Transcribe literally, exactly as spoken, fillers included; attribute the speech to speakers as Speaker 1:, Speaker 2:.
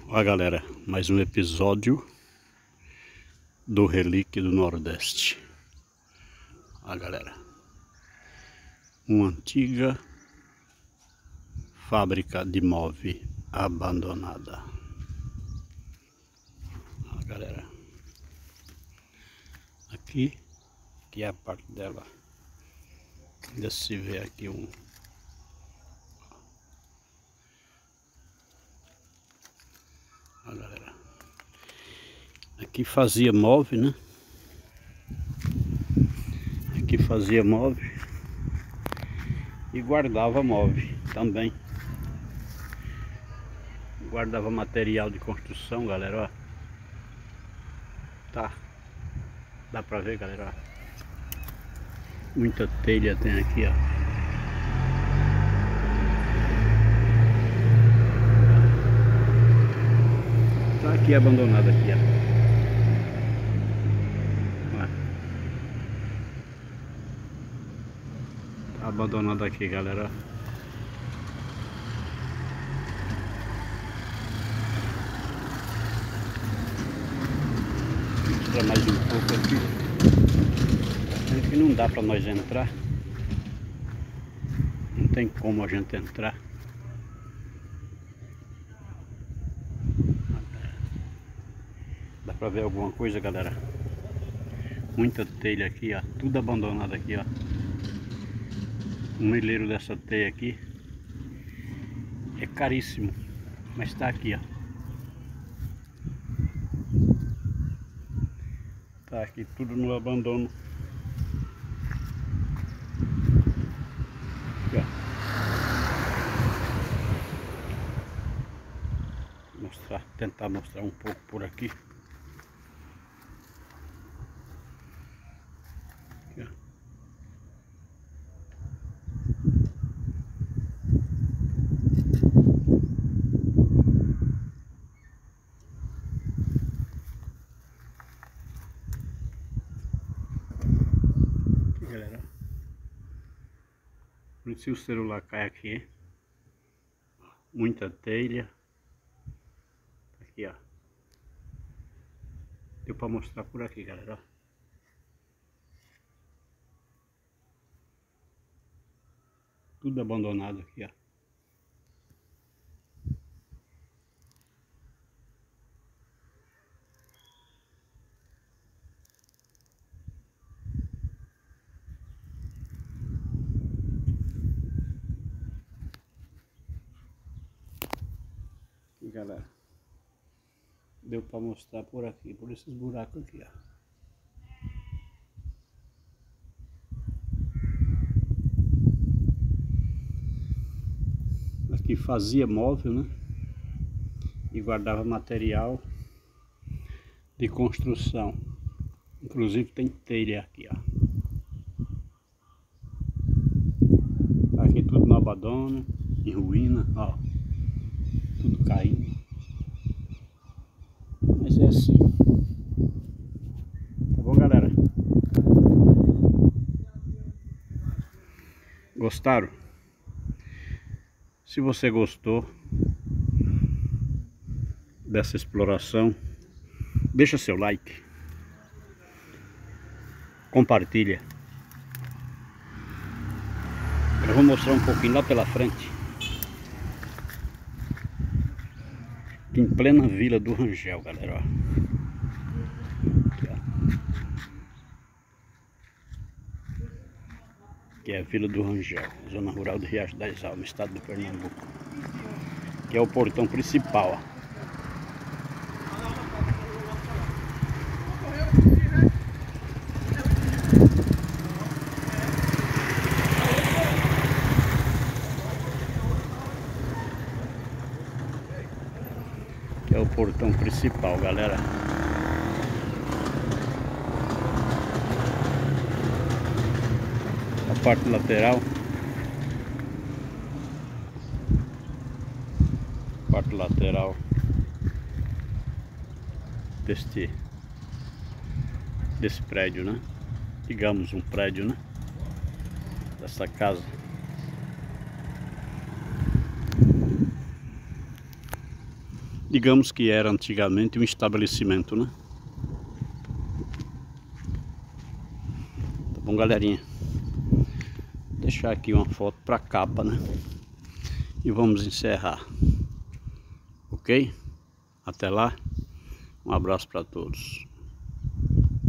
Speaker 1: Olha, galera, mais um episódio do Relíquia do Nordeste. Olha, galera, uma antiga fábrica de móvel abandonada. Olha, galera, aqui que é a parte dela. Ainda se vê aqui um Olha, galera, aqui fazia móvel, né? Aqui fazia móvel e guardava móvel também. Guardava material de construção, galera, ó. Tá, dá pra ver, galera, ó. Muita telha tem aqui, ó. Tá aqui abandonado aqui, ó. Tá abandonado aqui, galera. Vou mostrar mais um pouco aqui. Aqui não dá pra nós entrar. Não tem como a gente entrar. Dá pra ver alguma coisa, galera? Muita telha aqui, ó. Tudo abandonado aqui, ó. O milheiro dessa teia aqui é caríssimo, mas tá aqui, ó. Tá aqui tudo no abandono. Aqui, ó. Mostrar, tentar mostrar um pouco por aqui. Aqui, ó. Galera, se o celular cai aqui, muita telha aqui, ó. Deu pra mostrar por aqui, galera, ó. Tudo abandonado aqui, ó. Aqui, galera, deu pra mostrar por aqui, por esses buracos aqui, ó. Aqui fazia móvel, né? E guardava material de construção. Inclusive tem telha aqui, ó. Tá aqui tudo no abandono, em ruína, ó. Tudo caindo. Mas é assim. Tá bom, galera? Gostaram? Se você gostou dessa exploração, deixa seu like, compartilha. Eu vou mostrar um pouquinho lá pela frente, em plena Vila do Rangel, galera, ó. Aqui, ó. Que é a Vila do Rangel, zona rural de Riacho das Almas, estado de Pernambuco. Que é o portão principal, ó. Que é o portão principal, galera. A parte lateral. Parte lateral deste desse prédio, né? Digamos um prédio, né? Dessa casa. digamos que era antigamente um estabelecimento, né? Tá bom, galerinha? Vou deixar aqui uma foto para capa, né? E vamos encerrar. Ok? Até lá. Um abraço para todos.